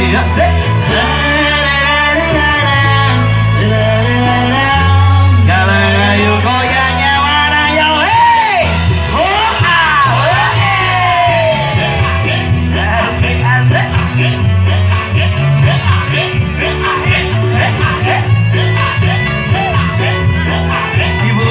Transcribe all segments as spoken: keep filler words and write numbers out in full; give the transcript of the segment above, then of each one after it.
Ya, sih. Kalau ayo goyangnya mana yo, hey, oh ah, asik asik. Ibu,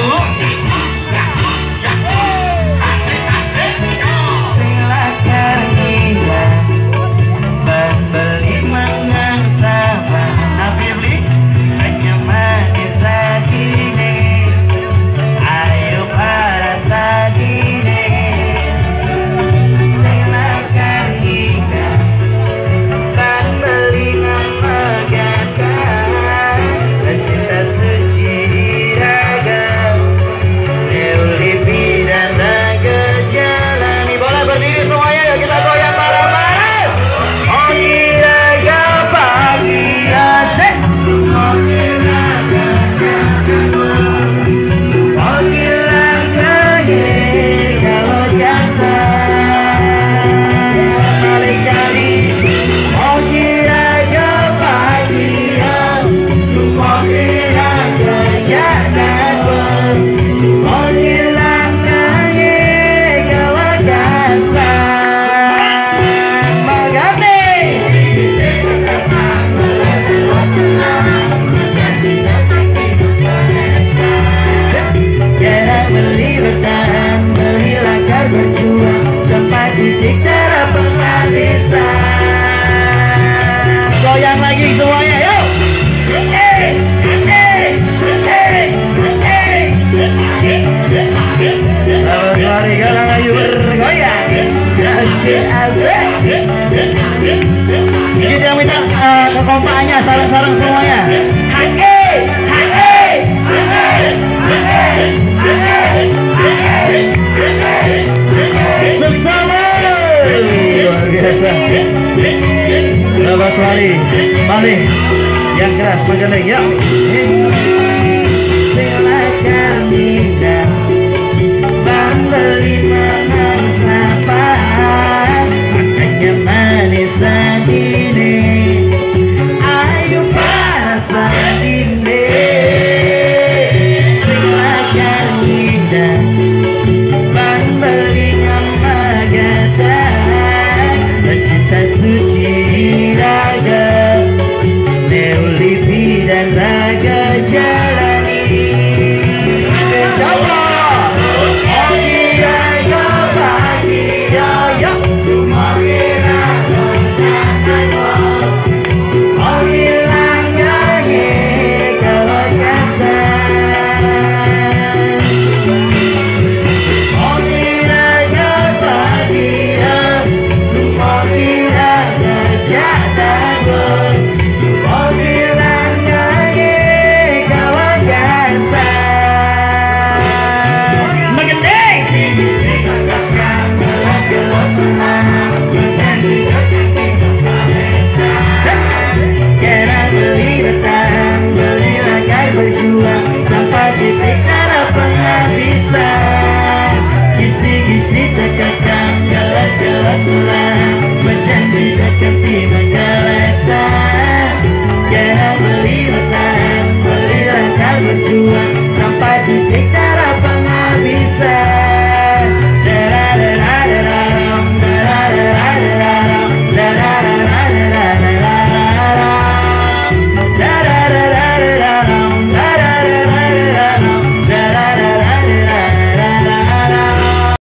asik asik. Silakan hilang, beli mangang sama nabi beli hanya manis sadine. Ayo para sadine, silakan hilang, beli memegangkan cinta suci raga, Dewi dan raga jalani. Boleh berdiri semuanya, yuk kita goyang bareng-bareng. Pagi raga pagi asik, pagi raga pagi raga ye kalau jasa paling sekali. Pagi raga pagi ya, pagi raga jangan ber, pagi raga ye kalau jasa magane. Gerak beli bertahan, beli lakar berjuang sampai titik darah penghabisan. Goyang lagi semuanya, yuk. Eh, eh, eh, eh. Lalu suari galang ayu bergoyang, asik asik. Kita minta uh, kekompakannya, sarang-sarang semuanya. Hai, eh, hai, eh, seksama luar biasa. Bapak Suari balik yang keras mengenai ya. Silakan pindah, beli mangan sapa, makanya manis sadine. Ayo para sadine, silakan pindah, beli ngamagatan cinta suci raga, Dewi dan raga jalani. Coba pagi raga pagi ya, pagi raga pagi raga ye kalau kasar. Pagi raga pagi ya, pagi raga jadagon, pagi raga ye kalau kasar. Mengendeng. Gerak beli bertahan, beli lakai berjuang sampai titik darah penghabisan. Gisi-gisi terkekang, gelap-gelap mulai.